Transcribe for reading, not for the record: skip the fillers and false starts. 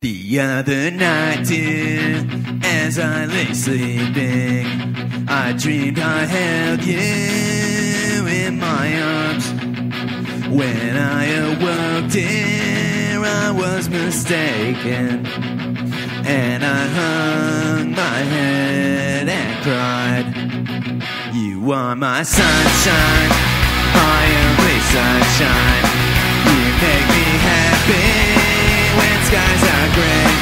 The other night, dear, as I lay sleeping, I dreamed I held you in my arms. When I awoke, dear, I was mistaken, and I hung my head and cried. You are my sunshine, my only sunshine. You make me happy when skies are gray.